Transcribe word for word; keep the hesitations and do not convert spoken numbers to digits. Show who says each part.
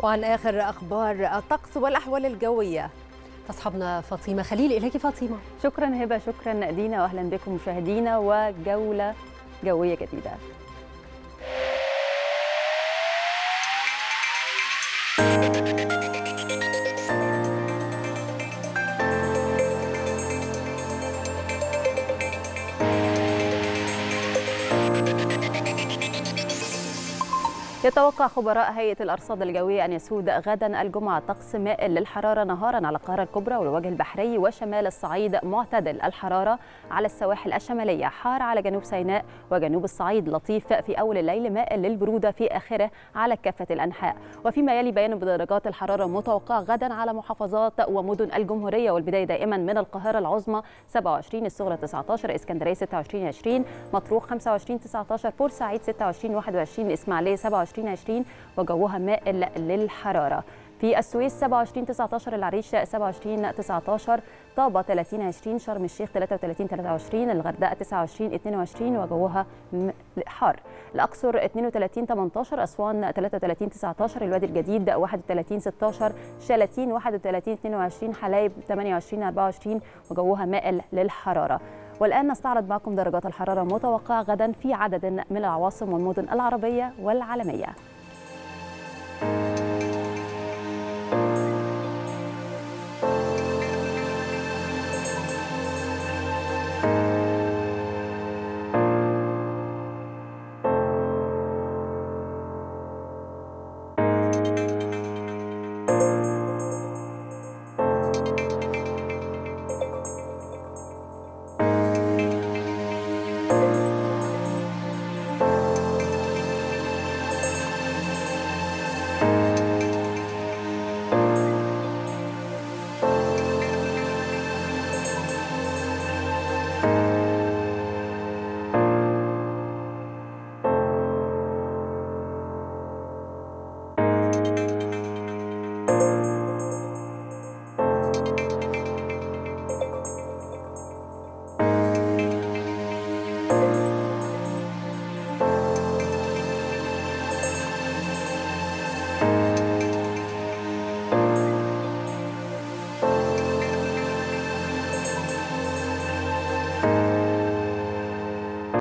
Speaker 1: وعن آخر أخبار الطقس والأحوال الجوية تصحبنا فاطمة خليل. إليك فاطمة.
Speaker 2: شكرا هبة، شكرا دينا، وأهلا بكم مشاهدينا وجولة جوية جديدة. يتوقع خبراء هيئة الأرصاد الجوية أن يسود غدا الجمعة طقس مائل للحرارة نهارا على القاهرة الكبرى والوجه البحري وشمال الصعيد، معتدل الحرارة على السواحل الشمالية، حار على جنوب سيناء وجنوب الصعيد، لطيف في أول الليل، مائل للبرودة في آخره على كافة الأنحاء. وفيما يلي بيان بدرجات الحرارة المتوقعة غدا على محافظات ومدن الجمهورية، والبداية دائما من القاهرة العظمى سبعة وعشرين، الصغرى تسعة عشر، اسكندرية ستة وعشرين عشرين، مطروح خمسة وعشرين تسعة عشر، بورسعيد ستة وعشرين واحد وعشرين، الإسماعيلية سبعة وعشرين عشرين وجوها مائل للحرارة. في السويس سبعة وعشرين تسعة عشر، العريش سبعة وعشرين تسعة عشر، طابة ثلاثين عشرين، شرم الشيخ ثلاثة وثلاثين ثلاثة وعشرين، الغردقة تسعة وعشرين اثنين وعشرين وجوها حار، الأقصر اثنين وثلاثين ثمانية عشر، أسوان ثلاثة وثلاثين تسعة عشر، الوادي الجديد واحد وثلاثين ستة عشر، شلاتين واحد وثلاثين اثنين وعشرين، حلايب ثمانية وعشرين أربعة وعشرين وجوها مائل للحرارة. والآن نستعرض معكم درجات الحرارة المتوقعة غدا في عدد من العواصم والمدن العربية والعالمية.